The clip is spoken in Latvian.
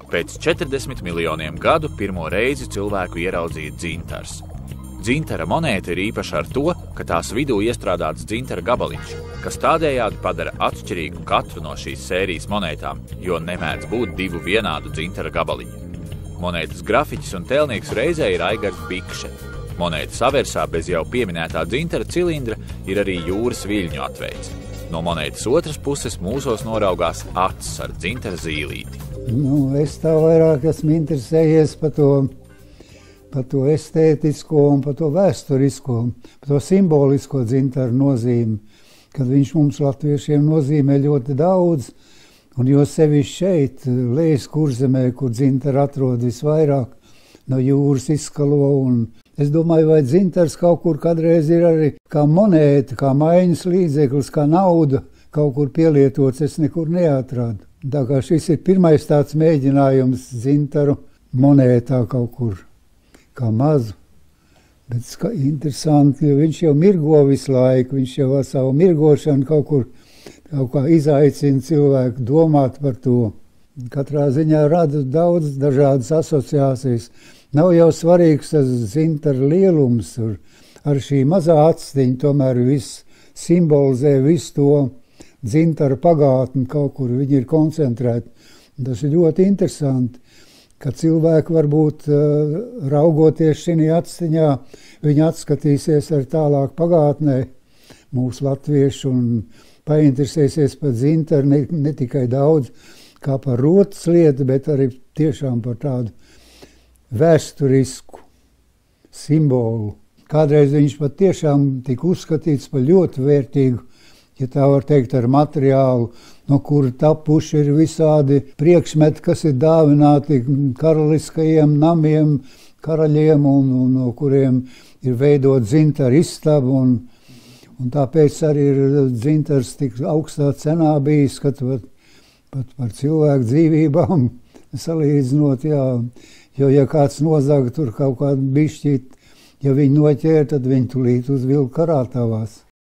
Pēc 40 miljoniem gadu pirmo reizi cilvēku ieraudzīja dzintars. Dzintara monēta ir īpaša ar to, ka tās vidū iestrādāts dzintara gabaliņš, kas tādējādi padara atšķirīgu katru no šīs sērijas monētām, jo nemēdz būt divu vienādu dzintara gabaliņu. Monētas grafiķis un tēlnieks reizē ir Aigars Bikše. Monētas aversā bez jau pieminētā dzintara cilindra ir arī jūras viļņu atveids. No monētas otras puses mūsos noraugās acis ar dzintara zīlīti. Es tā vairāk esmu interesējies par to estētisko un par to vēsturisko, par to simbolisko dzintaru nozīmi, kad viņš mums latviešiem nozīmē ļoti daudz, un jo sevišķi šeit, Lejas kurzemē, kur dzintari atrod visvairāk, no jūras izskalo, un es domāju, vai dzintars kaut kur kādreiz ir arī kā monēta, kā maiņas līdzeklis, kā nauda kaut kur pielietots, es nekur neatrādu. Tā kā šis ir pirmais tāds mēģinājums dzintaru monētā kaut kur, kā mazu, bet interesanti, jo viņš jau mirgo visu laiku, viņš jau ar savu mirgošanu kaut kā izaicina cilvēku domāt par to. Katrā ziņā rada daudz dažādas asociācijas. Nav jau svarīgs tas dzintara lielums, ar šī mazā atstiņa tomēr viss simbolizē visu to dzintara pagātni, kaut kur viņi ir koncentrēti. Tas ir ļoti interesanti, ka cilvēki varbūt raugoties šī atstiņā, viņi atskatīsies ar tālāk pagātnē mūsu latviešu un painteresēsies par dzintaru ne tikai daudz kā par rotas lietu, bet arī tiešām par tādu vēsturisku simbolu. Kādreiz viņš pat tiešām tika uzskatīts par ļoti vērtīgu, ja tā var teikt, ar materiālu, no kura tapuši ir visādi priekšmeti, kas ir dāvināti karaliskajiem namiem, karaļiem, un no kuriem ir veidot dzintaru istabu, un tāpēc arī ir dzintars tik augstā cenā bijis, ka pat par cilvēku dzīvībām salīdzinot, jā. Jo, ja kāds nozaga tur kaut kādu bišķīt, ja viņi noķēra, tad viņi tulīt uzvilka karātavās.